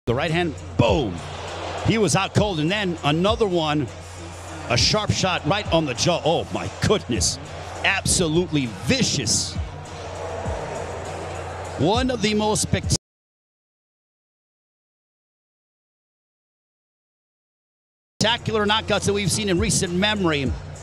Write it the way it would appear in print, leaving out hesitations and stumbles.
The right hand, boom. He was out cold. And then another one, a sharp shot right on the jaw. Oh, my goodness. Absolutely vicious. One of the most spectacular knockouts that we've seen in recent memory.